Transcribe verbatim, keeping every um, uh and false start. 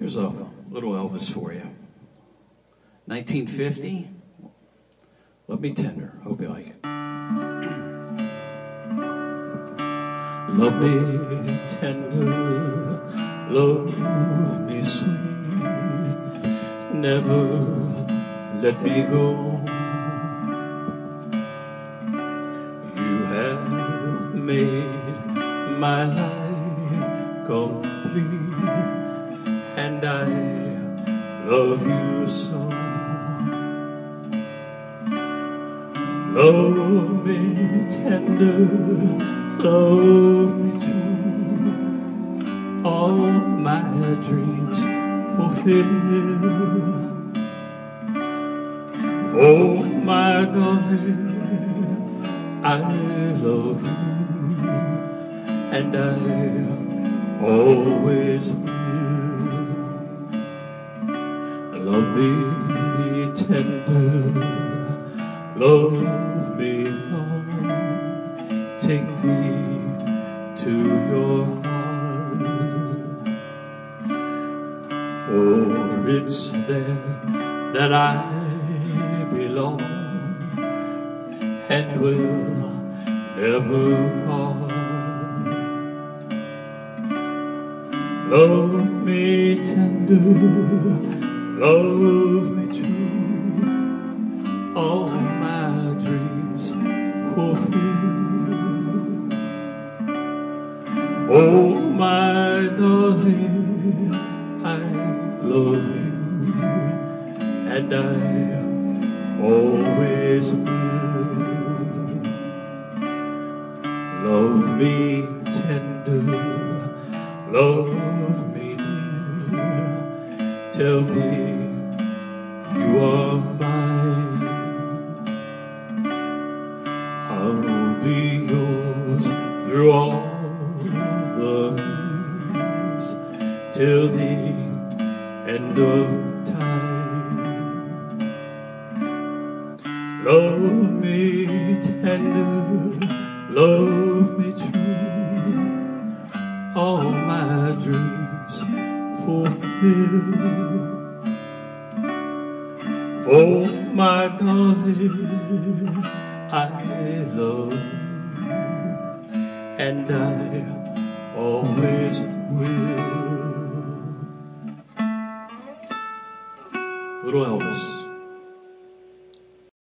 Here's a little Elvis for you. nineteen fifty, Love Me Tender. Hope you like it. Love me tender, love me sweet, never let me go. You have made my life complete, and I love you so. Love me tender, love me true, all my dreams fulfill. Oh, my darling, I love you, and I always will. Love me tender, love me long, take me to your heart, for it's there that I belong and will never part. Love me tender, love me true, all my dreams fulfill. Oh, my darling, I love you, and I always will. Love me tender, love me dear, tell me you are mine. I'll be yours through all the years, till the end of time. Love me tender, love me true, all my dreams fulfill. For my darling, I love you, and I always will. Little Elvis.